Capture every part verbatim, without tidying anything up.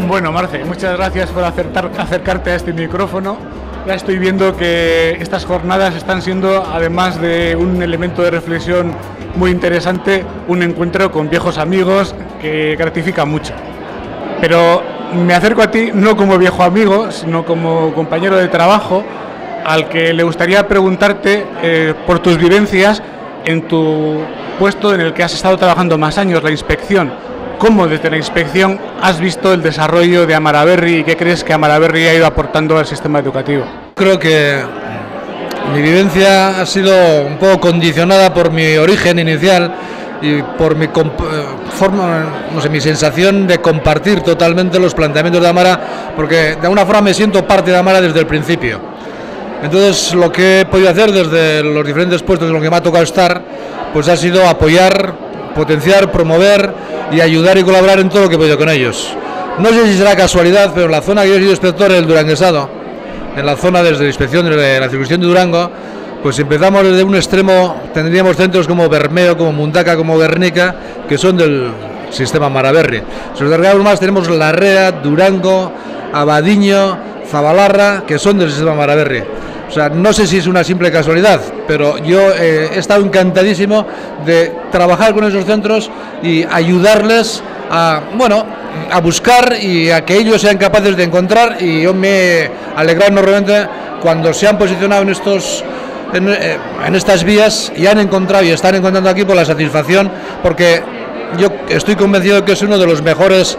Bueno, Marce, muchas gracias por acertar, acercarte a este micrófono. Ya estoy viendo que estas jornadas están siendo, además de un elemento de reflexión muy interesante, un encuentro con viejos amigos que gratifica mucho. Pero me acerco a ti no como viejo amigo, sino como compañero de trabajo, al que le gustaría preguntarte eh, por tus vivencias en tu puesto en el que has estado trabajando más años, la inspección. ¿Cómo desde la inspección has visto el desarrollo de Amaraberri y qué crees que Amaraberri ha ido aportando al sistema educativo? Creo que mi vivencia ha sido un poco condicionada por mi origen inicial y por mi forma, no sé, mi sensación de compartir totalmente los planteamientos de Amara, porque de alguna forma me siento parte de Amara desde el principio. Entonces, lo que he podido hacer desde los diferentes puestos en los que me ha tocado estar, pues ha sido apoyar, potenciar, promover y ayudar y colaborar en todo lo que he podido con ellos. No sé si será casualidad, pero en la zona que yo he sido inspector, el duranguesado, en la zona desde la inspección de la circunscripción de Durango, pues empezamos desde un extremo, tendríamos centros como Bermeo, como Mundaka, como Guernica, que son del sistema Amaraberri. Si nos acercamos más, tenemos Larrea, Durango, Abadiño, Zabalarra, que son del sistema Amaraberri. O sea, no sé si es una simple casualidad, pero yo eh, he estado encantadísimo de trabajar con esos centros y ayudarles a, bueno, a buscar y a que ellos sean capaces de encontrar, y yo me he alegrado enormemente cuando se han posicionado en estos en, eh, en estas vías y han encontrado y están encontrando aquí por la satisfacción, porque yo estoy convencido de que es uno de los mejores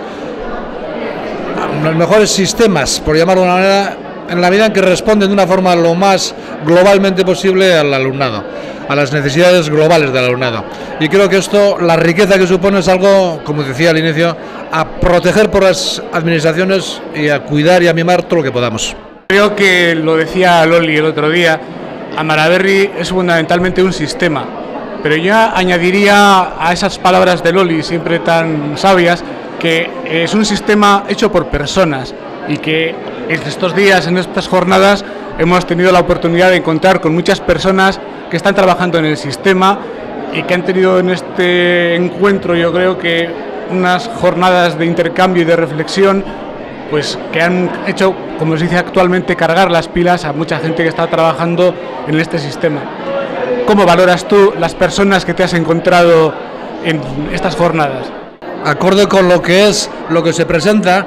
los mejores sistemas, por llamarlo de una manera, en la medida en que responden de una forma lo más globalmente posible al alumnado, a las necesidades globales del alumnado. Y creo que esto, la riqueza que supone, es algo, como decía al inicio, a proteger por las administraciones y a cuidar y a mimar todo lo que podamos. Creo que lo decía Loli el otro día, Amaraberri es fundamentalmente un sistema, pero yo añadiría a esas palabras de Loli, siempre tan sabias, que es un sistema hecho por personas y que en estos días, en estas jornadas, hemos tenido la oportunidad de encontrar con muchas personas que están trabajando en el sistema y que han tenido en este encuentro, yo creo que unas jornadas de intercambio y de reflexión, pues que han hecho, como se dice actualmente, cargar las pilas a mucha gente que está trabajando en este sistema. ¿Cómo valoras tú las personas que te has encontrado en estas jornadas? Acorde con lo que es, lo que se presenta,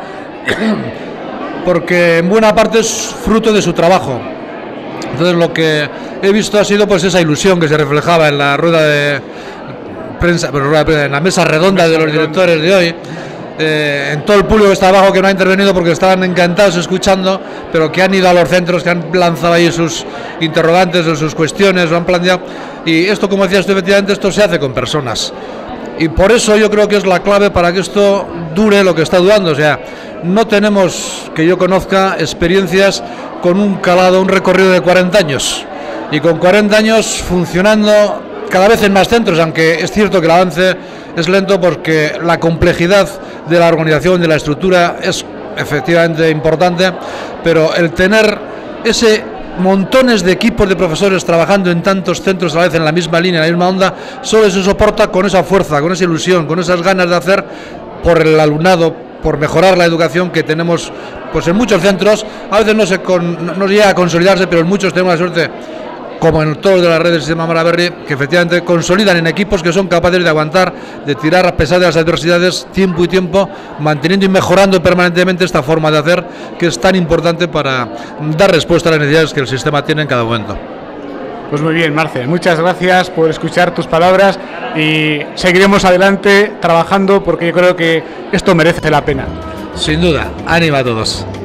porque en buena parte es fruto de su trabajo. Entonces lo que he visto ha sido pues esa ilusión que se reflejaba en la rueda de prensa, pero en la mesa redonda de los directores de hoy, eh, en todo el público que está abajo, que no ha intervenido porque estaban encantados escuchando, pero que han ido a los centros, que han lanzado ahí sus interrogantes o sus cuestiones, lo han planteado. Y esto, como decías tú, efectivamente, esto se hace con personas. Y por eso yo creo que es la clave para que esto dure lo que está durando. O sea, no tenemos, que yo conozca, experiencias con un calado, un recorrido de cuarenta años. Y con cuarenta años funcionando cada vez en más centros, aunque es cierto que el avance es lento porque la complejidad de la organización, de la estructura, es efectivamente importante, pero el tener ese montones de equipos de profesores trabajando en tantos centros a la vez en la misma línea, en la misma onda, solo se soporta con esa fuerza, con esa ilusión, con esas ganas de hacer por el alumnado, por mejorar la educación que tenemos pues en muchos centros. A veces no se con, no, no llega a consolidarse, pero en muchos tenemos la suerte, como en todos de las redes del sistema Amaraberri, que efectivamente consolidan en equipos que son capaces de aguantar, de tirar a pesar de las adversidades, tiempo y tiempo, manteniendo y mejorando permanentemente esta forma de hacer, que es tan importante para dar respuesta a las necesidades que el sistema tiene en cada momento. Pues muy bien, Marce, muchas gracias por escuchar tus palabras y seguiremos adelante trabajando porque yo creo que esto merece la pena. Sin duda, ánimo a todos.